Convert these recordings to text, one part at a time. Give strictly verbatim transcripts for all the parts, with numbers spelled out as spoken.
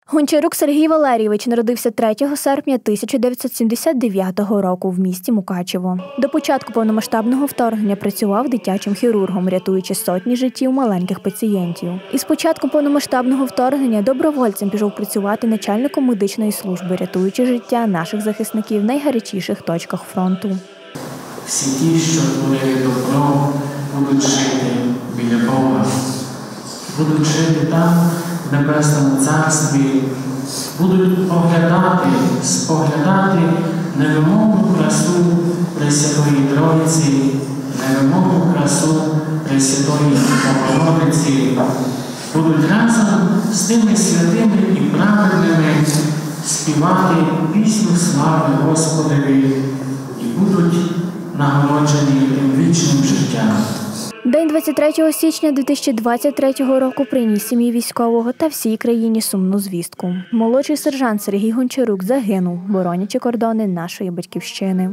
Гончарук Сергій Валерійович народився третього серпня тисяча дев'ятсот сімдесят дев'ятого року в місті Мукачево. До початку повномасштабного вторгнення працював дитячим хірургом, рятуючи сотні життів маленьких пацієнтів. Із початку повномасштабного вторгнення добровольцем пішов працювати начальником медичної служби, рятуючи життя наших захисників в найгарячіших точках фронту. Всі ті, що творили добро, будуть жити біля Бога, будуть жити там, в Небесному Царстві, будуть оглядати, споглядати невимовну красу Пресвятої Троїці, невимовну красу Пресвятої Богородиці, будуть разом з тими святими і праведними співати пісню слави Господеві і будуть нагороджені тим вічним життям. День двадцять третього січня дві тисячі двадцять третього року приніс сім'ї військового та всій країні сумну звістку. Молодший сержант Сергій Гончарук загинув, боронячи кордони нашої батьківщини.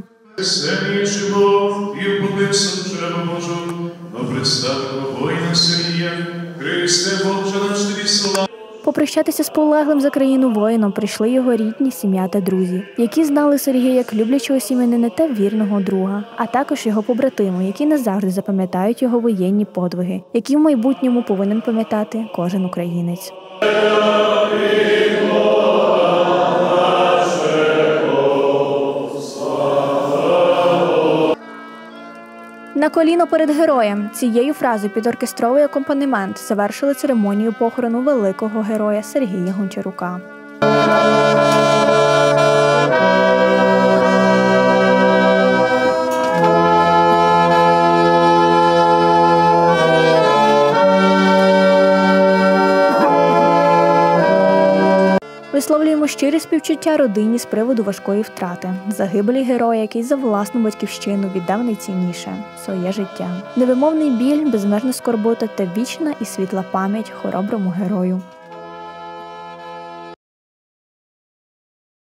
Попрощатися з полеглим за країну воїном прийшли його рідні, сім'я та друзі, які знали Сергія як люблячого сім'янина та вірного друга, а також його побратими, які назавжди запам'ятають його воєнні подвиги, які в майбутньому повинен пам'ятати кожен українець. На коліно перед героєм. Цією фразою під оркестровий акомпанемент завершили церемонію похорону великого героя Сергія Гончарука. Висловлюємо щирі співчуття родині з приводу важкої втрати, загибелі героя, який за власну батьківщину віддав найцінніше – своє життя. Невимовний біль, безмежна скорбота та вічна і світла пам'ять хороброму герою.